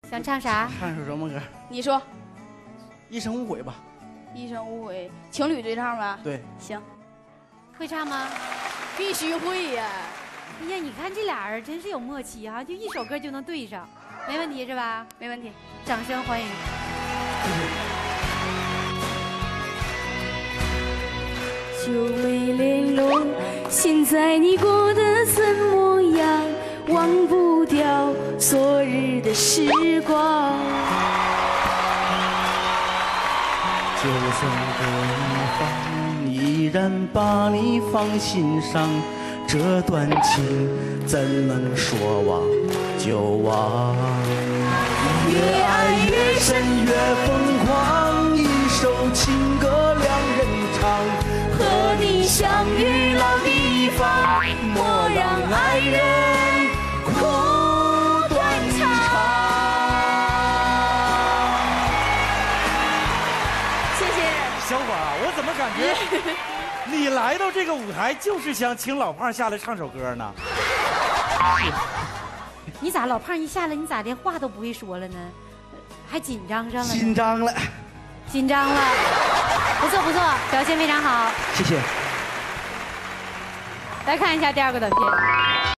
想唱啥？ 唱首什么歌？ 你说， 一生无悔吧。 一生无悔，情侣对唱吧？ 对， 行， 会唱吗？ 必须会呀。 哎呀，你看这俩人真是有默契哈，就一首歌就能对上，没问题是吧？ 没问题， 掌声欢迎。 久没联络，现在你过得怎么样？忘不掉昨日的时光。 就算对方依然把你放心上，这段情怎能说忘就忘？越爱越深越疯狂，一首情歌两人唱， 和你相遇老地方，莫让爱人哭断肠。谢谢。 小伙啊，我怎么感觉你来到这个舞台就是想请老胖下来唱首歌呢？ 你咋老胖一下来，你咋连话都不会说了呢？还紧张上了呢？ 紧张了， 紧张了，不错不错，表现非常好。 谢谢。 来看一下第二个短片。